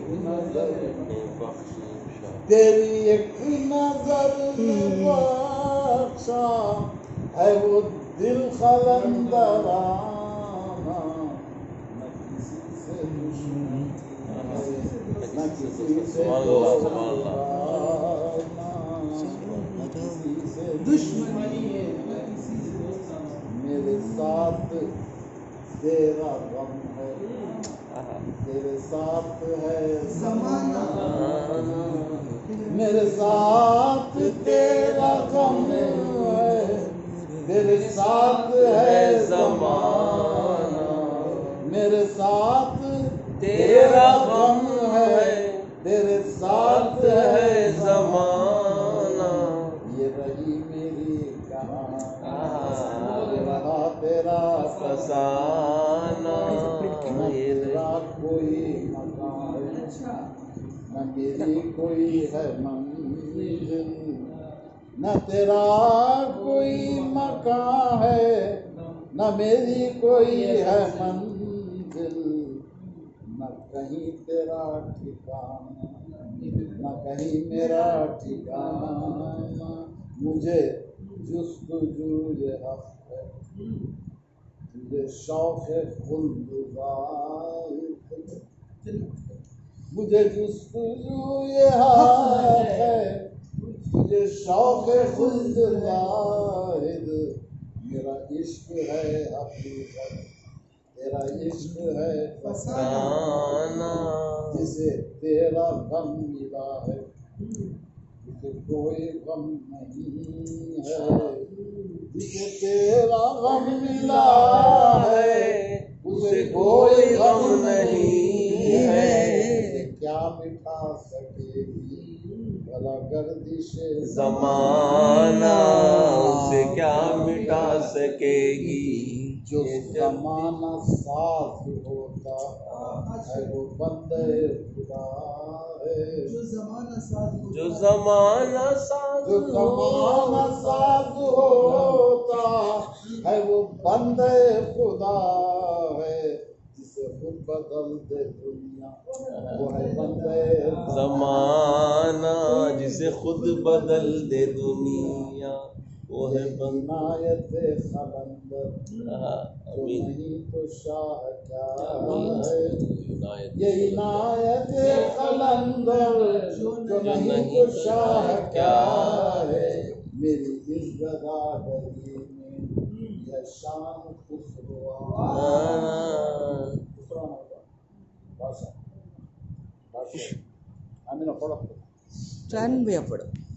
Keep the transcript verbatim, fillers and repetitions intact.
نظر تیری ایک نظر میں بخشا ہے وہ دل قلندرانہ، نہ کسی سے دشمن نہ کسی سے دشمنی، میرے ساتھ تیرا غم ہے، تیرے ساتھ ہے زمانہ، میرے ساتھ تیرا غم ہے، تیرے ساتھ ہے زمانہ، میرے ساتھ تیرا غم ہے، تیرے ساتھ ہے زمانہ، یہ رہی میری کہانی، رہا تیرا فسانہ، نہ تیرا کوئی مکان، نہ میری کوئی ہے منزل، نہ تیرا کوئی مکان ہے، نہ میری کوئی ہے منزل، نہ کہیں تیرا ٹھکانہ، نہ کہیں میرا ٹھکانہ، مجھے جستجوئے حق ہے، مجھے شوق خلد ظاہر، مجھے جستجوئے حق ہے، مجھے شوق خلد ظاہر، میرا عشق ہے حقیقت، تیرا عشق ہے فسانہ، جسے تیرا غم ملا ہے جسے کوئی غم نہیں ہے، جسے تیرا غم ملا ہے اسے کوئی غم نہیں ہے، کیا مٹا سکے گی بھلا گردش زمانہ، اسے کیا مٹا سکے گی، جو زمانہ ساز ہوتا ہے وہ بندے خدا ہے، جو زمانہ ساز جو زمانہ ساز جو زمانہ ساز ہوتا ہے وہ بندے خدا ہے، جسے خود بدل دے دنیا وہ ہے بندے زمانہ، جسے خود بدل دے دنیا وہ ہے عنایت قلندر، جو نہیں تو شاہ کیا ہے، یہ عنایت قلندر جو نہیں تو شاہ کیا ہے، میری اس گداگری میں یہ شان خسروانہ، بادشاہ بادشاہ آمینہ پڑھو، چند بھی پڑھو.